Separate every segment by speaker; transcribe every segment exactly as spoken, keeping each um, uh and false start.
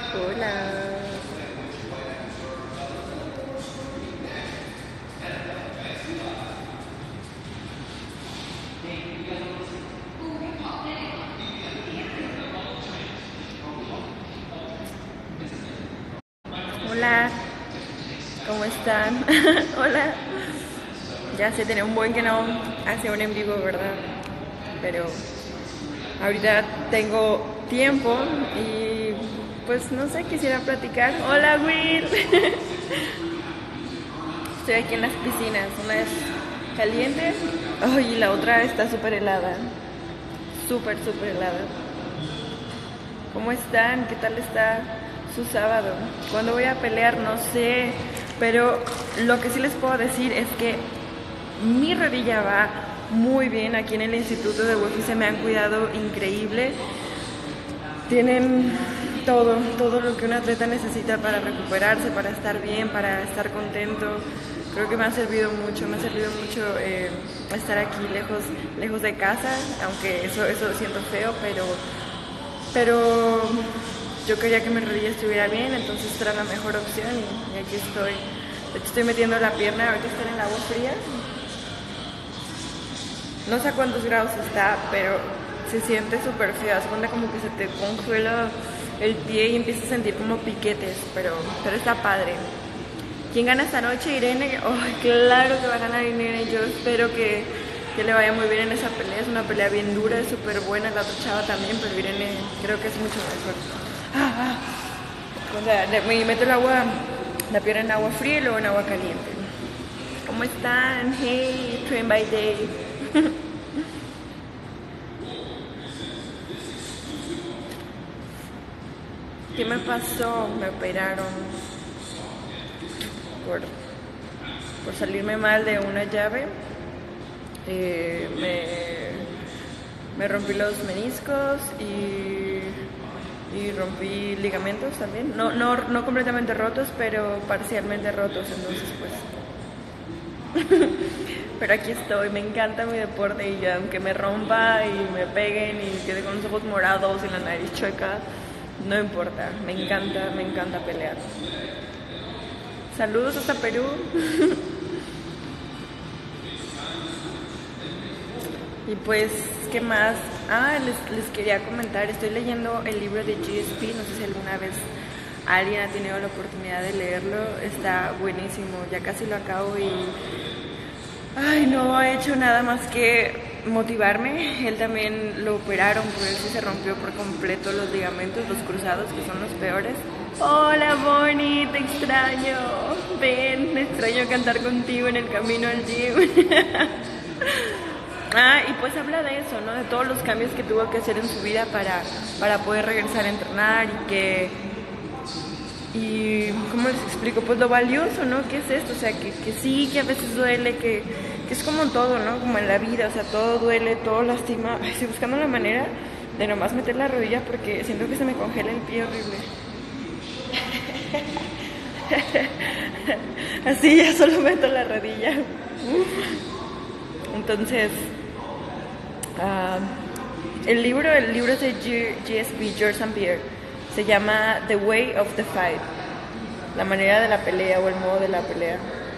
Speaker 1: Hola. Hola. ¿Cómo están? Hola. Ya sé, tenía un buen que no hace un en vivo, ¿verdad? Pero ahorita tengo tiempo y pues no sé, quisiera platicar. Hola, Will. Estoy aquí en las piscinas. Una es caliente, oh, y la otra está súper helada. Súper, súper helada. ¿Cómo están? ¿Qué tal está su sábado? ¿Cuándo voy a pelear? No sé. Pero lo que sí les puedo decir es que mi rodilla va muy bien. Aquí en el instituto de U F I se me han cuidado increíble. Tienen todo, todo lo que un atleta necesita para recuperarse, para estar bien, para estar contento. Creo que me ha servido mucho, me ha servido mucho eh, estar aquí lejos, lejos de casa, aunque eso, eso siento feo, pero, pero yo quería que mi rodilla estuviera bien, entonces esta era la mejor opción y, y aquí estoy. De hecho estoy metiendo la pierna, ahorita está en el agua fría. No sé a cuántos grados está, pero se siente súper feo. Se cuenta como que se te congela el pie y empiezas a sentir como piquetes, pero, pero está padre. ¿Quién gana esta noche? Irene. Oh, claro que va a ganar Irene. Yo espero que, que le vaya muy bien en esa pelea. Es una pelea bien dura, es súper buena. La otra chava también, pero Irene creo que es mucho mejor. Ah, ah. O sea, me meto el agua, la pierna en agua fría y luego en agua caliente. ¿Cómo están? Hey, Train by Day. ¿Qué me pasó? Me operaron por, por salirme mal de una llave. Eh, me, me rompí los meniscos y, y rompí ligamentos también. No, no, no completamente rotos, pero parcialmente rotos, entonces pues... Pero aquí estoy, me encanta mi deporte y ya, aunque me rompa y me peguen y quede con los ojos morados y la nariz chueca, no importa, me encanta, me encanta pelear. Saludos hasta Perú. Y pues, ¿qué más? Ah, les, les quería comentar, estoy leyendo el libro de G S P, no sé si alguna vez alguien ha tenido la oportunidad de leerlo, está buenísimo, ya casi lo acabo y... Ay, no ha hecho nada más que motivarme. Él también lo operaron, por eso se rompió por completo los ligamentos, los cruzados, que son los peores. Hola, Bonnie, te extraño. Ven, te extraño cantar contigo en el camino al gym. Ah, y pues habla de eso, ¿no? De todos los cambios que tuvo que hacer en su vida para, para poder regresar a entrenar y que... Y, ¿cómo les explico? Pues lo valioso, ¿no? ¿Qué es esto? O sea, que, que sí, que a veces duele, que, que es como todo, ¿no? Como en la vida, o sea, todo duele, todo lastima. Ay, estoy buscando la manera de nomás meter la rodilla porque siento que se me congela el pie horrible. Así ya solo meto la rodilla. Entonces, uh, el libro, el libro es de G S P, George Saint Pierre. Se llama The Way of the Fight, la manera de la pelea o el modo de la pelea.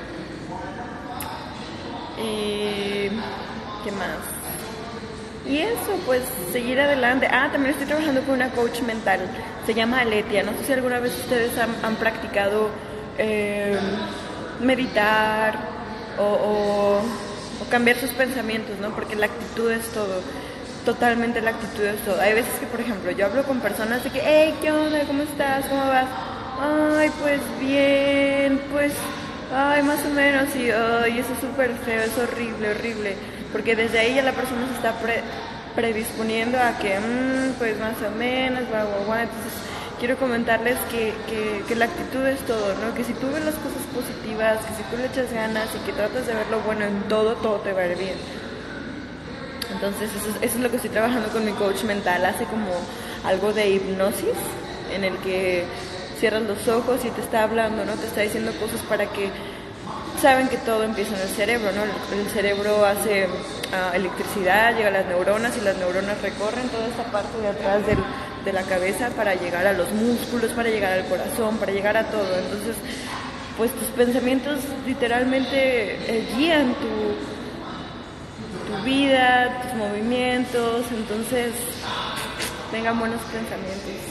Speaker 1: Y... ¿qué más? Y eso, pues seguir adelante. Ah, también estoy trabajando con una coach mental, se llama Aletia. No sé si alguna vez ustedes han, han practicado eh, meditar o, o, o cambiar sus pensamientos, ¿no? Porque la actitud es todo. Totalmente la actitud es todo. Hay veces que, por ejemplo, yo hablo con personas de que, hey, ¿qué onda? ¿Cómo estás? ¿Cómo vas? Ay, pues bien, pues, ay, más o menos, y ay, eso es súper feo, es horrible, horrible. Porque desde ahí ya la persona se está pre predisponiendo a que, mmm, pues más o menos, guau, guau, guau. Entonces, quiero comentarles que, que, que la actitud es todo, ¿no? Que si tú ves las cosas positivas, que si tú le echas ganas y que tratas de ver lo bueno en todo, todo te va a ir bien. Entonces eso es, eso es lo que estoy trabajando con mi coach mental. Hace como algo de hipnosis en el que cierras los ojos y te está hablando, ¿no? Te está diciendo cosas para que... Saben que todo empieza en el cerebro, ¿no? El, el cerebro hace uh, electricidad, llega a las neuronas y las neuronas recorren toda esta parte de atrás del, de la cabeza para llegar a los músculos, para llegar al corazón, para llegar a todo. Entonces, pues tus pensamientos literalmente eh, guían tu, tu vida, tus movimientos. Entonces, tengan buenos pensamientos.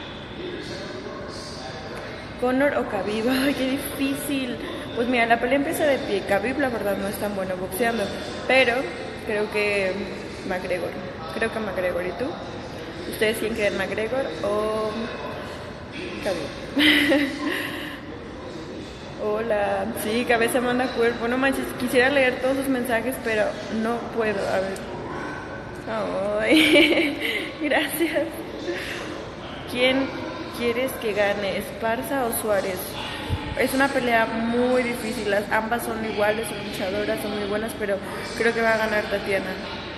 Speaker 1: Conor o Khabib, ay, qué difícil. Pues mira, la pelea empieza de pie. Khabib, la verdad, no es tan bueno boxeando, pero creo que McGregor. Creo que McGregor. ¿Y tú? ¿Ustedes quién creen, McGregor o Khabib? Hola. Sí, cabeza manda cuerpo. No manches, quisiera leer todos sus mensajes, pero no puedo. A ver. Ay, gracias. ¿Quién quieres que gane, Esparza o Suárez? Es una pelea muy difícil, las ambas son iguales, son luchadoras, son muy buenas, pero creo que va a ganar Tatiana.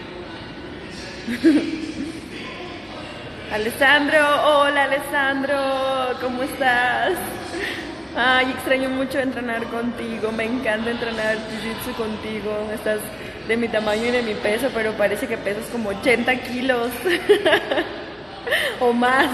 Speaker 1: Alessandro, hola Alessandro, ¿cómo estás? Ay, extraño mucho entrenar contigo, me encanta entrenar jiu-jitsu contigo, estás de mi tamaño y de mi peso, pero parece que pesas como ochenta kilos o más.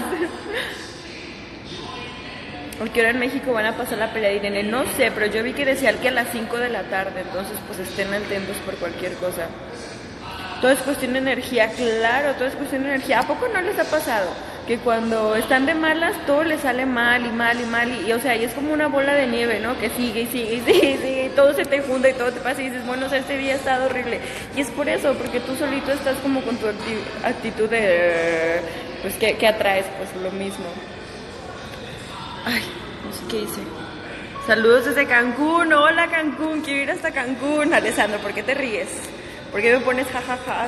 Speaker 1: Porque ahora en México van a pasar la pelea de Irene, no sé, pero yo vi que decían que a las cinco de la tarde, entonces pues estén atentos por cualquier cosa. Todo es cuestión de energía, claro, todo es cuestión de energía. ¿A poco no les ha pasado que cuando están de malas todo les sale mal y mal y mal? Y, y o sea, y es como una bola de nieve, ¿no? Que sigue y sigue y sigue y sigue, y todo se te junta y todo te pasa y dices, bueno, o sea, este día ha estado horrible. Y es por eso, porque tú solito estás como con tu actitud de, pues, que, que atraes, pues lo mismo. Ay, no sé qué hice. Saludos desde Cancún. Hola Cancún, quiero ir hasta Cancún. Alessandro, ¿por qué te ríes? ¿Por qué me pones jajaja?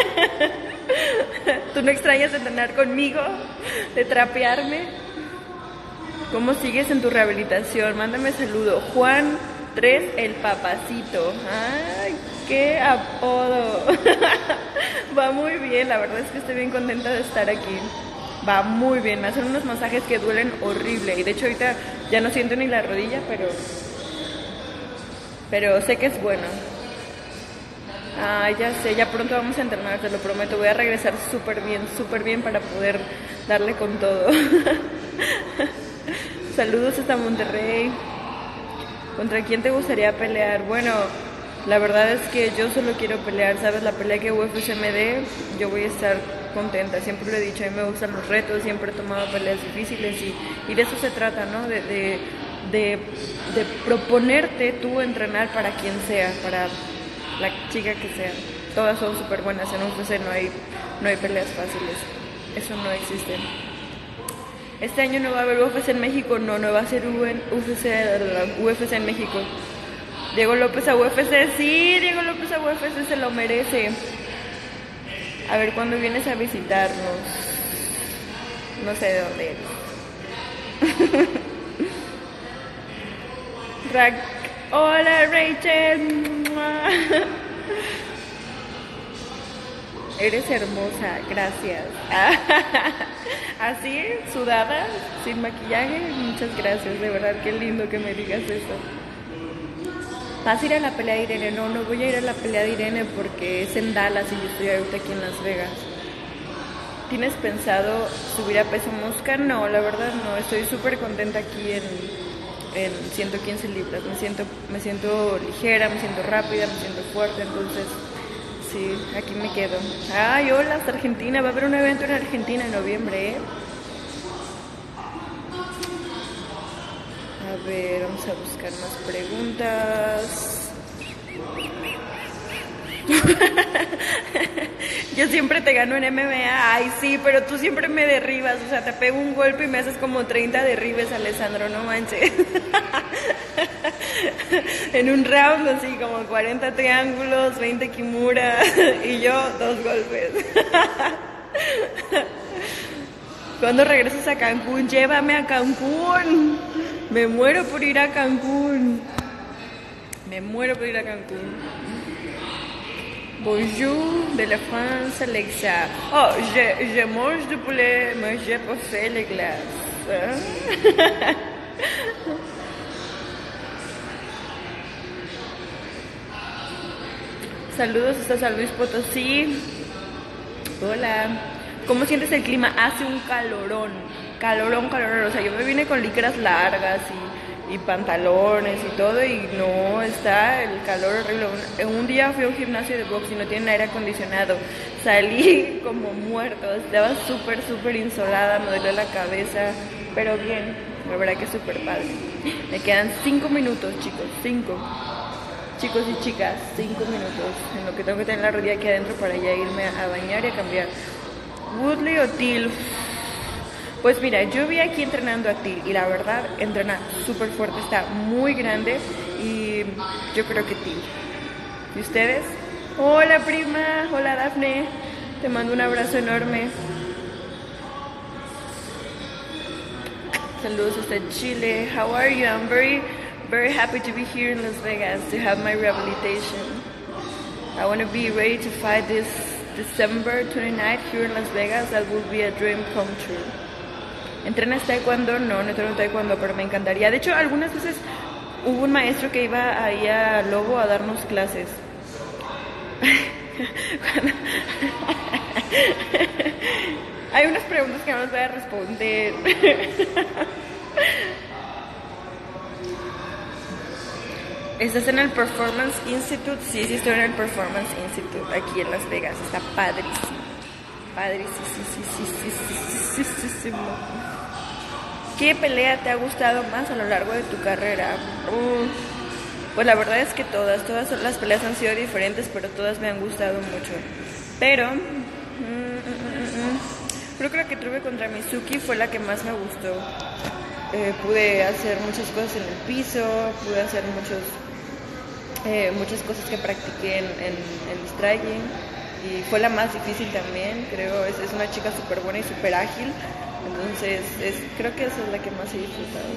Speaker 1: ¿Tú no extrañas de entrenar conmigo? ¿De trapearme? ¿Cómo sigues en tu rehabilitación? Mándame saludo. Juan tres, el papacito. Ay, qué apodo. Va muy bien, la verdad es que estoy bien contenta de estar aquí. Va muy bien, me hacen unos masajes que duelen horrible. Y de hecho ahorita ya no siento ni la rodilla, pero pero sé que es bueno. Ah, ya sé, ya pronto vamos a entrenar, te lo prometo. Voy a regresar súper bien, súper bien para poder darle con todo. Saludos hasta Monterrey. ¿Contra quién te gustaría pelear? Bueno, la verdad es que yo solo quiero pelear, ¿sabes? La pelea que U F C me dé, yo voy a estar contenta. Siempre lo he dicho, a mí me gustan los retos, siempre he tomado peleas difíciles y, y de eso se trata, ¿no? De, de, de, de proponerte tú entrenar para quien sea, para la chica que sea. Todas son súper buenas, en U F C no hay, no hay peleas fáciles, eso no existe. Este año no va a haber U F C en México, no, no va a ser U F C, U F C en México. Diego López a U F C, sí, Diego López a U F C se lo merece. A ver, ¿cuándo vienes a visitarnos? No sé de dónde eres. Ra Hola, Rachel. Eres hermosa, gracias. Así, sudada, sin maquillaje, muchas gracias, de verdad, qué lindo que me digas eso. ¿Vas a ir a la pelea de Irene? No, no voy a ir a la pelea de Irene porque es en Dallas y yo estoy ahorita aquí en Las Vegas. ¿Tienes pensado subir a peso mosca? No, la verdad no, estoy súper contenta aquí en, en ciento quince libras. Me siento, me siento ligera, me siento rápida, me siento fuerte, entonces sí, aquí me quedo. Ay, hola, hasta Argentina, va a haber un evento en Argentina en noviembre, ¿eh? A ver, vamos a buscar más preguntas. Yo siempre te gano en M M A. Ay, sí, pero tú siempre me derribas. O sea, te pego un golpe y me haces como treinta derribes, Alessandro, no manches. En un round, así como cuarenta triángulos, veinte kimura y yo dos golpes. ¿Cuándo regresas a Cancún? Llévame a Cancún. Me muero por ir a Cancún. Me muero por ir a Cancún. Bonjour de la France, Alexa. Oh, je, je mange du poulet, mais j'ai pas fait les glaces. ¿Eh? Saludos hasta San Luis Potosí. Hola. ¿Cómo sientes el clima? Hace un calorón, calorón, calorón. O sea, yo me vine con licras largas y, y pantalones y todo y no, está el calor horrible. Un, un día fui a un gimnasio de box y no tienen aire acondicionado. Salí como muerto, estaba súper, súper insolada, me dolió la cabeza, pero bien, la verdad que es súper padre. Me quedan cinco minutos, chicos, cinco. Chicos y chicas, cinco minutos en lo que tengo que tener la rodilla aquí adentro para ya irme a bañar y a cambiar. Woodley o Till. Pues mira, yo vi aquí entrenando a Till y la verdad entrena súper fuerte, está muy grande y yo creo que Till. ¿Y ustedes? Hola prima, hola Dafne, te mando un abrazo enorme. Saludos hasta Chile. How are you? I'm very, very happy to be here in Las Vegas to have my rehabilitation. I want to be ready to fight this December twenty-ninth here in Las Vegas. That will be a dream come true. ¿Entrenas taekwondo? No, no entreno taekwondo, pero me encantaría. De hecho, algunas veces hubo un maestro que iba ahí a Lobo a darnos clases. Hay unas preguntas que no les voy a responder. ¿Estás en el Performance Institute? Sí, sí estoy en el Performance Institute aquí en Las Vegas. Está padrísimo. Padrísimo. Sí, sí, sí, sí, sí, sí, sí. ¿Qué pelea te ha gustado más a lo largo de tu carrera? Uh, pues la verdad es que todas, todas las peleas han sido diferentes, pero todas me han gustado mucho. Pero... Mm, mm, mm, mm. Creo que la que tuve contra Mizuki fue la que más me gustó. Eh, pude hacer muchas cosas en el piso, pude hacer muchos, eh, muchas cosas que practiqué en, en, en striking y fue la más difícil también, creo. Es, es una chica súper buena y súper ágil, entonces es, creo que esa es la que más he disfrutado.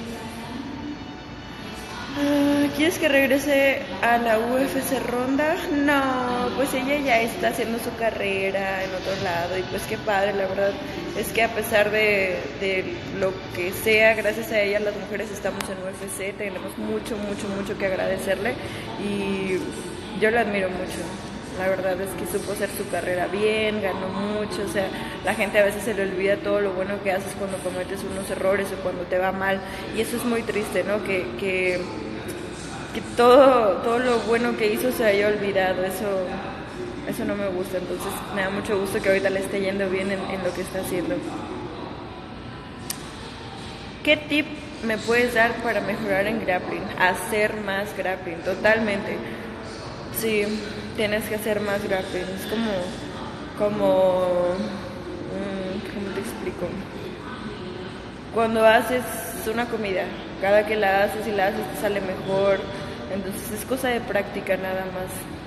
Speaker 1: Uh, ¿Quieres que regrese a la U F C Ronda? No, pues ella ya está haciendo su carrera en otro lado y pues qué padre, la verdad es que a pesar de, de lo que sea, gracias a ella las mujeres estamos en U F C, tenemos mucho, mucho, mucho que agradecerle y yo la admiro mucho. La verdad es que supo hacer su carrera bien, ganó mucho, o sea, la gente a veces se le olvida todo lo bueno que haces cuando cometes unos errores o cuando te va mal, y eso es muy triste, ¿no? Que, que, que todo, todo lo bueno que hizo se haya olvidado, eso, eso no me gusta, entonces me da mucho gusto que ahorita le esté yendo bien en, en lo que está haciendo. ¿Qué tip me puedes dar para mejorar en grappling? Hacer más grappling, totalmente. Sí, tienes que hacer más grappling. Es como, como, ¿cómo te explico? Cuando haces una comida, cada que la haces y la haces te sale mejor. Entonces es cosa de práctica nada más.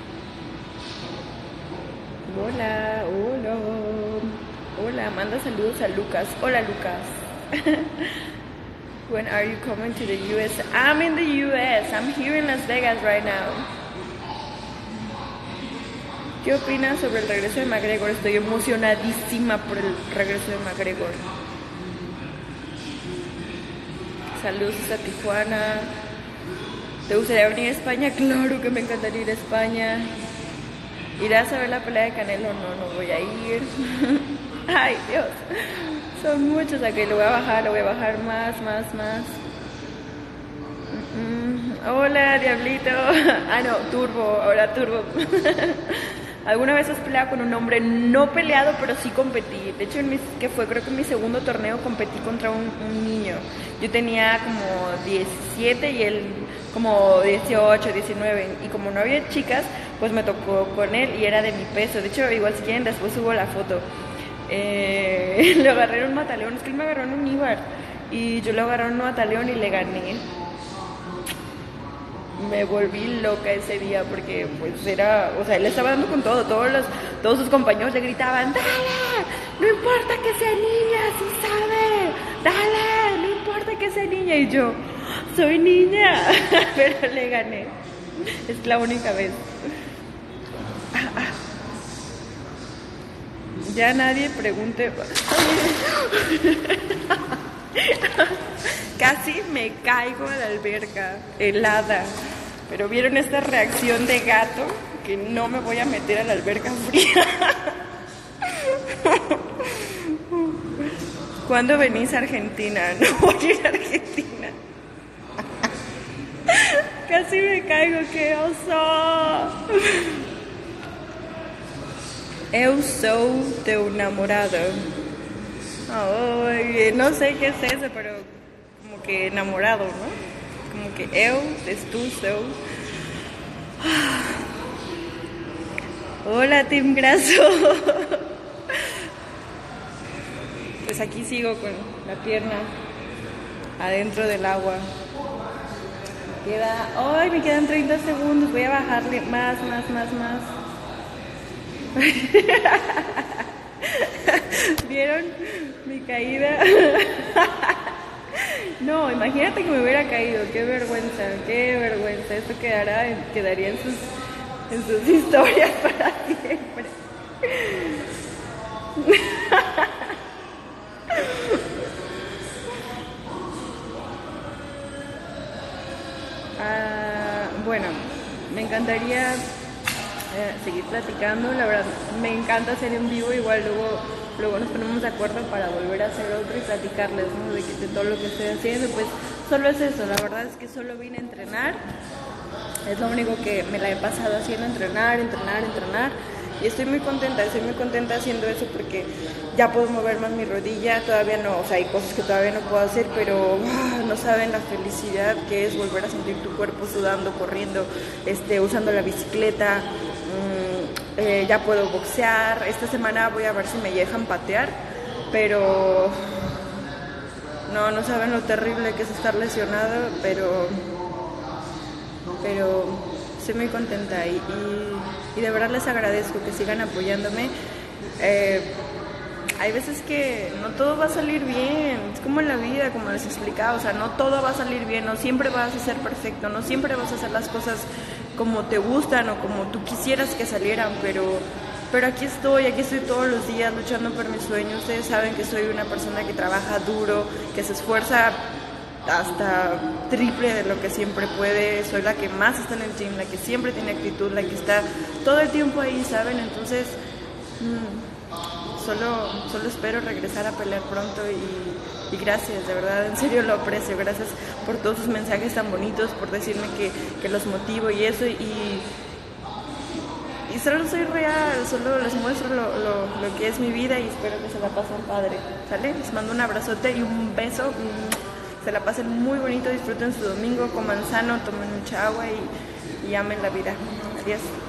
Speaker 1: Hola, hola, hola, manda saludos a Lucas. Hola Lucas. When are you coming to the U S? I'm in the U S. I'm here in Las Vegas right now. ¿Qué opinas sobre el regreso de McGregor? Estoy emocionadísima por el regreso de McGregor. Saludos a Tijuana. ¿Te gustaría venir a España? Claro que me encantaría ir a España. ¿Irás a ver la pelea de Canelo? No, no voy a ir. Ay, Dios. Son muchos aquí. Lo voy a bajar, lo voy a bajar más, más, más. Mm-mm. Hola, Diablito. Ah, no, Turbo. Ahora Turbo. ¿Alguna vez has peleado con un hombre? No peleado, pero sí competí. De hecho, en mi, que fue, creo que en mi segundo torneo competí contra un, un niño. Yo tenía como diecisiete y él como dieciocho, diecinueve. Y como no había chicas, pues me tocó con él y era de mi peso. De hecho, igual si quieren, después subo la foto. Eh, lo agarré en un mataleón. Es que él me agarró en un Ibar. Y yo lo agarré en un mataleón y le gané. Me volví loca ese día porque pues era, o sea, él estaba dando con todo, todos los, todos sus compañeros le gritaban, dale, no importa que sea niña, sí sabe, dale, no importa que sea niña, y yo, soy niña, pero le gané, es la única vez. Ah, ah. Ya nadie pregunte. Casi me caigo a la alberca, helada. Pero vieron esta reacción de gato, que no me voy a meter a la alberca fría. ¿Cuándo venís a Argentina? No voy a ir a Argentina. Casi me caigo, qué oso. Eu sou teu namorado. Ay, no sé qué es eso, pero como que enamorado, ¿no? Como que eu, es tú, sou. Hola, Team Graso. Pues aquí sigo con la pierna adentro del agua. Me queda, ay, me quedan treinta segundos. Voy a bajarle más, más, más, más. ¿Vieron mi caída? No, imagínate que me hubiera caído. Qué vergüenza, qué vergüenza. Esto quedará, quedaría en sus, en sus historias para siempre. Ah, bueno, me encantaría eh, seguir platicando. La verdad, me encanta hacer en vivo. Igual luego, luego nos ponemos de acuerdo para volver a hacer otro y platicarles, ¿no? de, que, de todo lo que estoy haciendo. Pues solo es eso. La verdad es que solo vine a entrenar. Es lo único que me la he pasado haciendo, entrenar, entrenar, entrenar. Y estoy muy contenta, estoy muy contenta haciendo eso porque ya puedo mover más mi rodilla. Todavía no, o sea, hay cosas que todavía no puedo hacer, pero uh, no saben la felicidad que es volver a sentir tu cuerpo sudando, corriendo, este, usando la bicicleta. Mm, eh, ya puedo boxear. Esta semana voy a ver si me dejan patear, pero no, no saben lo terrible que es estar lesionado, pero, pero estoy muy contenta y, y, y de verdad les agradezco que sigan apoyándome. Eh, hay veces que no todo va a salir bien, es como en la vida, como les explicaba, o sea, no todo va a salir bien, no siempre vas a ser perfecto, no siempre vas a hacer las cosas como te gustan o como tú quisieras que salieran, pero, pero aquí estoy, aquí estoy todos los días luchando por mis sueños. Ustedes saben que soy una persona que trabaja duro, que se esfuerza hasta triple de lo que siempre puede. Soy la que más está en el gym, la que siempre tiene actitud, la que está todo el tiempo ahí, ¿saben? Entonces mmm, solo, solo espero regresar a pelear pronto y, y gracias, de verdad, en serio lo aprecio. Gracias por todos sus mensajes tan bonitos, por decirme que, que los motivo y eso, y, y solo soy real, solo les muestro lo, lo, lo que es mi vida y espero que se la pasen padre, ¿sale? Les mando un abrazote y un beso. Se la pasen muy bonito, disfruten su domingo, coman sano, tomen mucha agua y, y amen la vida. Adiós.